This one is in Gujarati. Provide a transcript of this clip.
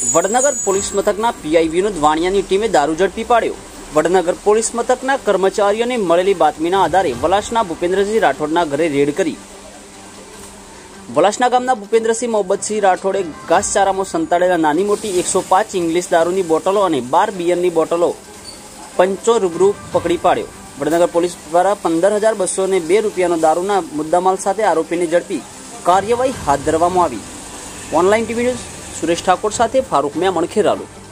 વડનગર પોલીસ મથકના પીઆઈ વિનોદ વાણિયાની ટીમે દારૂ ઝડપી પાડ્યો। વડનગર પોલીસ મથકના કર્મચારીઓને મળેલી બાતમીના આધારે વલાસના ભૂપેન્દ્રસિંહ રાઠોડના ઘરે રેડ કરી વલાસના ગામના ભૂપેન્દ્રસિંહ મોહબ્બતસિંહ રાઠોડે ઘાસચારામાં સંતાડેલા નાની મોટી 105 ઇંગ્લિશ દારૂની બોટલો અને 12 બિયરની બોટલો પંચો રૂબરૂ પકડી પાડ્યો। વડનગર પોલીસ દ્વારા 15,202 રૂપિયાનો દારૂના મુદ્દામાલ સાથે આરોપીને ઝડપી કાર્યવાહી હાથ ધરવામાં આવી। Online TV news Suresh Thakor સાથે ફારૂક મેમણ ખેરાલુ।